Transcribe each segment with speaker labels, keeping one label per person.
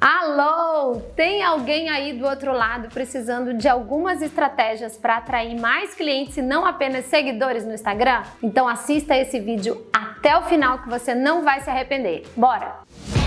Speaker 1: Alô! Tem alguém aí do outro lado precisando de algumas estratégias para atrair mais clientes e não apenas seguidores no Instagram? Então assista esse vídeo até o final que você não vai se arrepender. Bora!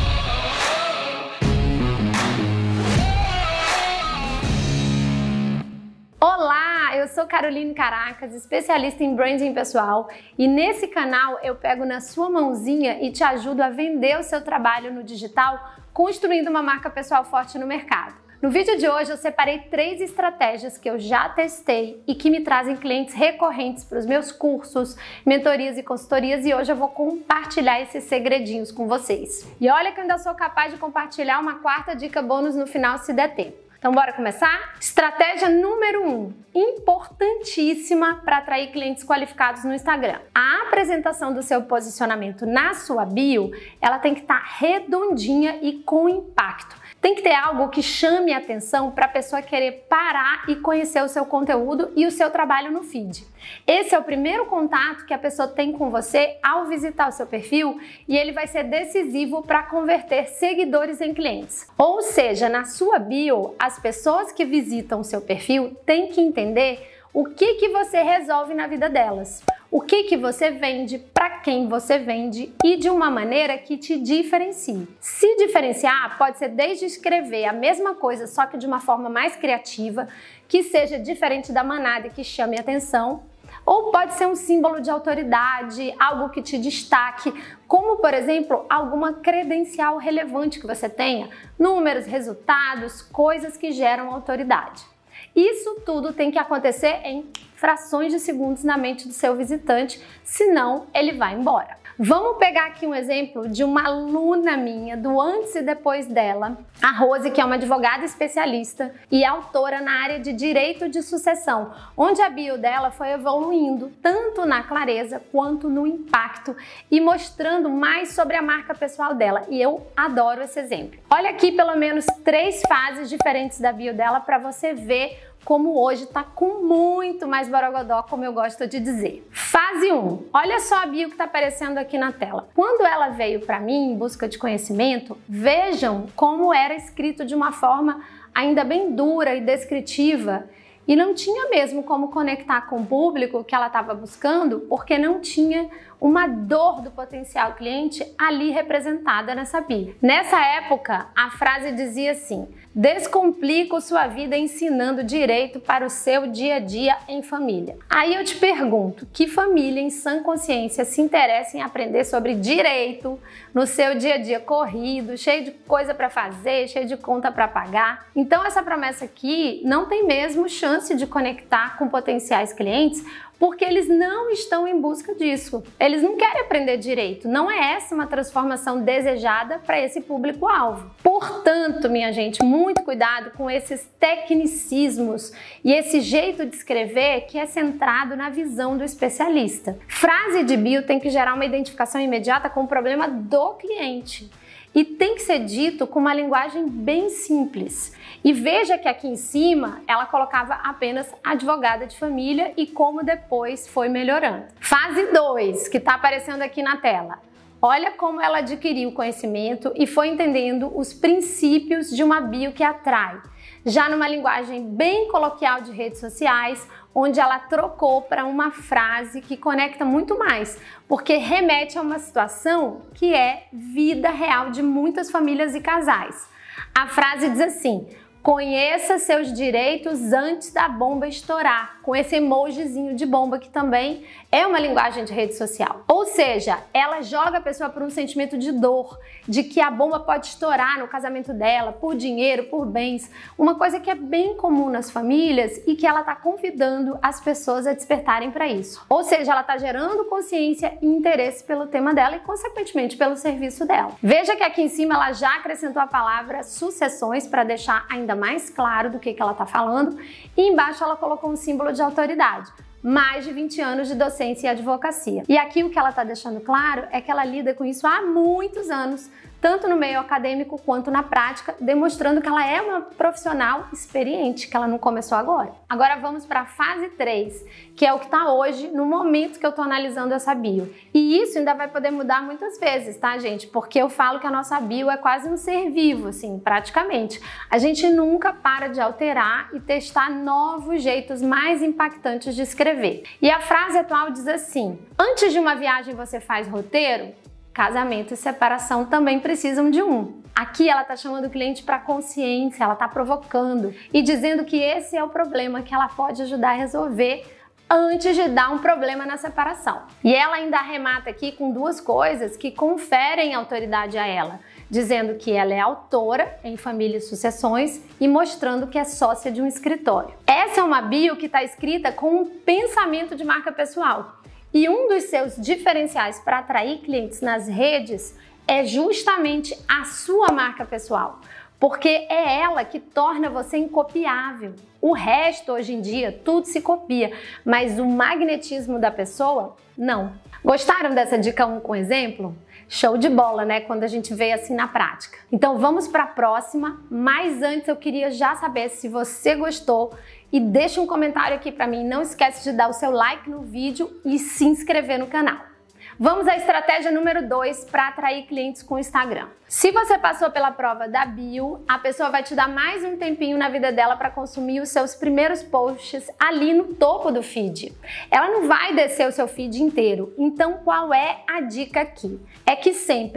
Speaker 1: Olá, eu sou Caroline Caracas, especialista em branding pessoal, e nesse canal eu pego na sua mãozinha e te ajudo a vender o seu trabalho no digital, construindo uma marca pessoal forte no mercado. No vídeo de hoje eu separei 3 estratégias que eu já testei e que me trazem clientes recorrentes para os meus cursos, mentorias e consultorias, e hoje eu vou compartilhar esses segredinhos com vocês. E olha que eu ainda sou capaz de compartilhar uma 4ª dica bônus no final se der tempo. Então bora começar? Estratégia número 1, importantíssima para atrair clientes qualificados no Instagram. A apresentação do seu posicionamento na sua bio, ela tem que estar redondinha e com impacto. Tem que ter algo que chame a atenção para a pessoa querer parar e conhecer o seu conteúdo e o seu trabalho no feed. Esse é o primeiro contato que a pessoa tem com você ao visitar o seu perfil e ele vai ser decisivo para converter seguidores em clientes. Ou seja, na sua bio, as pessoas que visitam o seu perfil têm que entender o que você resolve na vida delas. O que você vende, para quem você vende e de uma maneira que te diferencie. Se diferenciar pode ser desde escrever a mesma coisa, só que de uma forma mais criativa, que seja diferente da manada e que chame a atenção, ou pode ser um símbolo de autoridade, algo que te destaque, como por exemplo, alguma credencial relevante que você tenha, números, resultados, coisas que geram autoridade. Isso tudo tem que acontecer em frações de segundos na mente do seu visitante, senão ele vai embora. Vamos pegar aqui um exemplo de uma aluna minha, do antes e depois dela, a Rose, que é uma advogada especialista e autora na área de direito de sucessão, onde a bio dela foi evoluindo tanto na clareza quanto no impacto e mostrando mais sobre a marca pessoal dela. E eu adoro esse exemplo. Olha aqui pelo menos 3 fases diferentes da bio dela para você ver como hoje tá com muito mais borogodó, como eu gosto de dizer. Fase 1. Olha só a bio que tá aparecendo aqui na tela. Quando ela veio para mim em busca de conhecimento, vejam como era escrito de uma forma ainda bem dura e descritiva, e não tinha mesmo como conectar com o público que ela estava buscando, porque não tinha uma dor do potencial cliente ali representada nessa bio. Nessa época, a frase dizia assim: descomplico sua vida ensinando direito para o seu dia a dia em família. Aí eu te pergunto, que família em sã consciência se interessa em aprender sobre direito no seu dia a dia corrido, cheio de coisa para fazer, cheio de conta para pagar? Então essa promessa aqui não tem mesmo chance de conectar com potenciais clientes, porque eles não estão em busca disso. Eles não querem aprender direito. Não é essa uma transformação desejada para esse público-alvo. Portanto, minha gente, muito cuidado com esses tecnicismos e esse jeito de escrever que é centrado na visão do especialista. Frase de bio tem que gerar uma identificação imediata com o problema do cliente. E tem que ser dito com uma linguagem bem simples. E veja que aqui em cima ela colocava apenas advogada de família e como depois foi melhorando. Fase 2, que está aparecendo aqui na tela. Olha como ela adquiriu conhecimento e foi entendendo os princípios de uma bio que atrai. Já numa linguagem bem coloquial de redes sociais, onde ela trocou para uma frase que conecta muito mais, porque remete a uma situação que é vida real de muitas famílias e casais. A frase diz assim: conheça seus direitos antes da bomba estourar, com esse emojizinho de bomba que também é uma linguagem de rede social. Ou seja, ela joga a pessoa por um sentimento de dor, de que a bomba pode estourar no casamento dela, por dinheiro, por bens, uma coisa que é bem comum nas famílias e que ela está convidando as pessoas a despertarem para isso. Ou seja, ela está gerando consciência e interesse pelo tema dela e, consequentemente, pelo serviço dela. Veja que aqui em cima ela já acrescentou a palavra sucessões para deixar ainda mais claro do que ela está falando, e embaixo ela colocou um símbolo de autoridade. Mais de 20 anos de docência e advocacia. E aqui o que ela está deixando claro é que ela lida com isso há muitos anos tanto no meio acadêmico quanto na prática, demonstrando que ela é uma profissional experiente, que ela não começou agora. Agora vamos para a fase 3, que é o que está hoje, no momento que eu estou analisando essa bio. E isso ainda vai poder mudar muitas vezes, tá, gente? Porque eu falo que a nossa bio é quase um ser vivo, assim, praticamente. A gente nunca para de alterar e testar novos jeitos mais impactantes de escrever. E a frase atual diz assim: antes de uma viagem você faz roteiro? Casamento e separação também precisam de um. Aqui ela está chamando o cliente para consciência, ela está provocando e dizendo que esse é o problema que ela pode ajudar a resolver antes de dar um problema na separação. E ela ainda arremata aqui com duas coisas que conferem autoridade a ela, dizendo que ela é autora em Família e Sucessões e mostrando que é sócia de um escritório. Essa é uma bio que está escrita com um pensamento de marca pessoal. E um dos seus diferenciais para atrair clientes nas redes é justamente a sua marca pessoal, porque é ela que torna você incopiável. O resto, hoje em dia, tudo se copia, mas o magnetismo da pessoa, não. Gostaram dessa dica 1 com exemplo? Show de bola, né? Quando a gente vê assim na prática. Então vamos para a próxima, mas antes eu queria já saber se você gostou e deixa um comentário aqui para mim. Não esquece de dar o seu like no vídeo e se inscrever no canal. Vamos à estratégia número 2 para atrair clientes com o Instagram. Se você passou pela prova da bio, a pessoa vai te dar mais um tempinho na vida dela para consumir os seus primeiros posts ali no topo do feed. Ela não vai descer o seu feed inteiro. Então, qual é a dica aqui? É que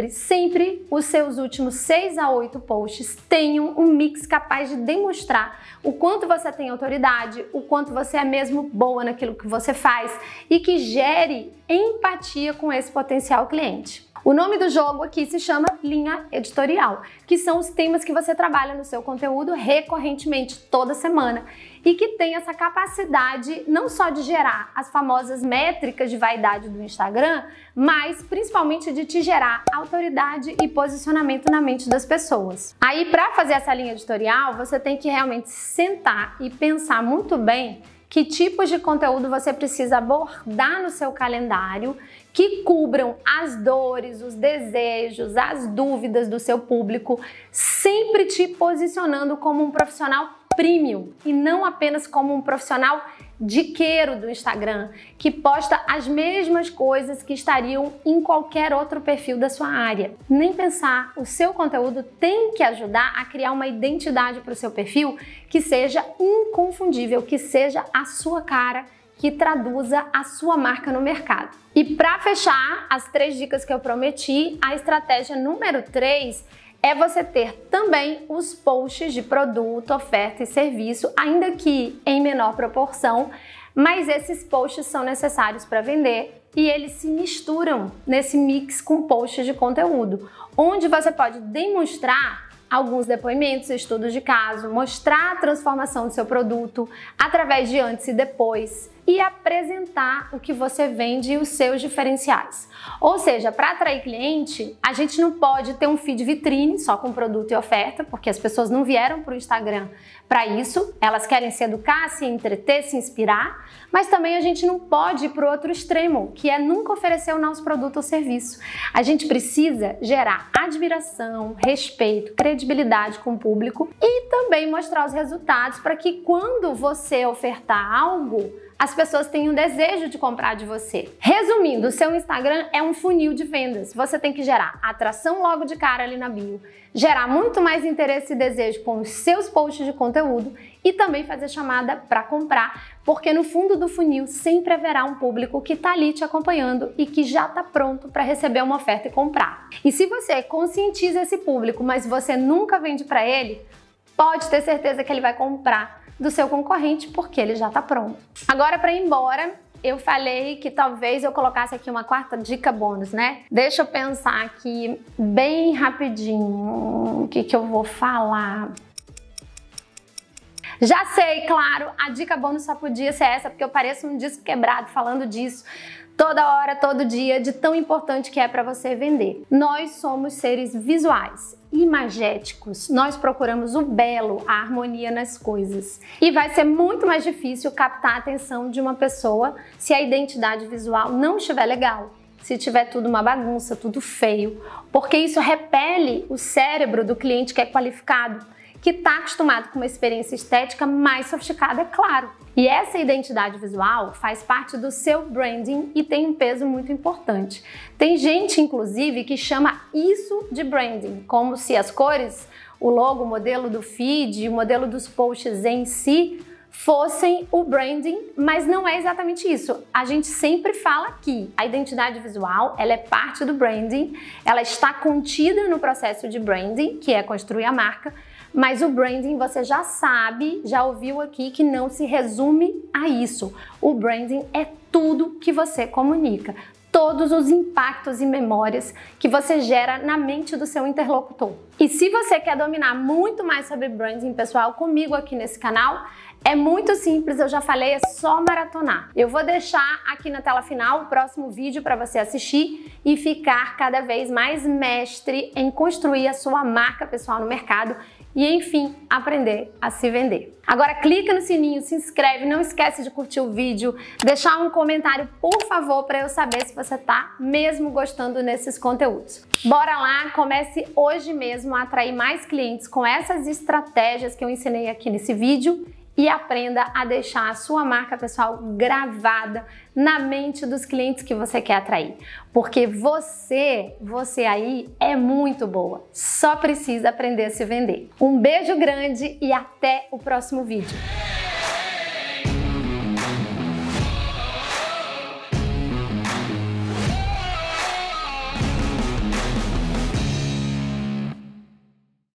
Speaker 1: sempre os seus últimos 6 a 8 posts tenham um mix capaz de demonstrar o quanto você tem autoridade, o quanto você é mesmo boa naquilo que você faz e que gere empatia com esse potencial cliente. O nome do jogo aqui se chama linha editorial, que são os temas que você trabalha no seu conteúdo recorrentemente, toda semana, e que tem essa capacidade não só de gerar as famosas métricas de vaidade do Instagram, mas principalmente de te gerar autoridade e posicionamento na mente das pessoas. Aí, para fazer essa linha editorial, você tem que realmente sentar e pensar muito bem que tipos de conteúdo você precisa abordar no seu calendário que cubram as dores, os desejos, as dúvidas do seu público, sempre te posicionando como um profissional premium e não apenas como um profissional diqueiro do Instagram, que posta as mesmas coisas que estariam em qualquer outro perfil da sua área. Nem pensar, o seu conteúdo tem que ajudar a criar uma identidade para o seu perfil que seja inconfundível, que seja a sua cara, que traduza a sua marca no mercado. E para fechar as 3 dicas que eu prometi, a estratégia número 3 é você ter também os posts de produto, oferta e serviço, ainda que em menor proporção, mas esses posts são necessários para vender e eles se misturam nesse mix com posts de conteúdo, onde você pode demonstrar alguns depoimentos, estudos de caso, mostrar a transformação do seu produto através de antes e depois e apresentar o que você vende e os seus diferenciais. Ou seja, para atrair cliente, a gente não pode ter um feed vitrine só com produto e oferta, porque as pessoas não vieram para o Instagram para isso, elas querem se educar, se entreter, se inspirar, mas também a gente não pode ir para o outro extremo, que é nunca oferecer o nosso produto ou serviço. A gente precisa gerar admiração, respeito, credibilidade com o público e também mostrar os resultados para que quando você ofertar algo, as pessoas têm um desejo de comprar de você. Resumindo, o seu Instagram é um funil de vendas. Você tem que gerar atração logo de cara ali na bio, gerar muito mais interesse e desejo com os seus posts de conteúdo e também fazer chamada para comprar, porque no fundo do funil sempre haverá um público que está ali te acompanhando e que já está pronto para receber uma oferta e comprar. E se você conscientiza esse público, mas você nunca vende para ele, pode ter certeza que ele vai comprar do seu concorrente porque ele já está pronto. Agora, para ir embora, eu falei que talvez eu colocasse aqui uma 4ª dica bônus, né? Deixa eu pensar aqui bem rapidinho o que eu vou falar. Já sei, claro, a dica bônus só podia ser essa, porque eu pareço um disco quebrado falando disso toda hora, todo dia, de tão importante que é para você vender. Nós somos seres visuais, imagéticos. Nós procuramos o belo, a harmonia nas coisas. E vai ser muito mais difícil captar a atenção de uma pessoa se a identidade visual não estiver legal. se tiver tudo uma bagunça, tudo feio, porque isso repele o cérebro do cliente que é qualificado, que está acostumado com uma experiência estética mais sofisticada, é claro. E essa identidade visual faz parte do seu branding e tem um peso muito importante. Tem gente, inclusive, que chama isso de branding, como se as cores, o logo, o modelo do feed, o modelo dos posts em si fossem o branding, mas não é exatamente isso. A gente sempre fala que a identidade visual, ela é parte do branding, ela está contida no processo de branding, que é construir a marca, mas o branding você já sabe, já ouviu aqui que não se resume a isso. O branding é tudo que você comunica, todos os impactos e memórias que você gera na mente do seu interlocutor. E se você quer dominar muito mais sobre branding pessoal comigo aqui nesse canal, é muito simples, eu já falei, é só maratonar. Eu vou deixar aqui na tela final o próximo vídeo para você assistir e ficar cada vez mais mestre em construir a sua marca pessoal no mercado e, enfim, aprender a se vender. Agora clica no sininho, se inscreve, não esquece de curtir o vídeo, deixar um comentário, por favor, para eu saber se você tá mesmo gostando desses conteúdos. Bora lá, comece hoje mesmo a atrair mais clientes com essas estratégias que eu ensinei aqui nesse vídeo e aprenda a deixar a sua marca pessoal gravada na mente dos clientes que você quer atrair. Porque você aí é muito boa, só precisa aprender a se vender. Um beijo grande e até o próximo vídeo.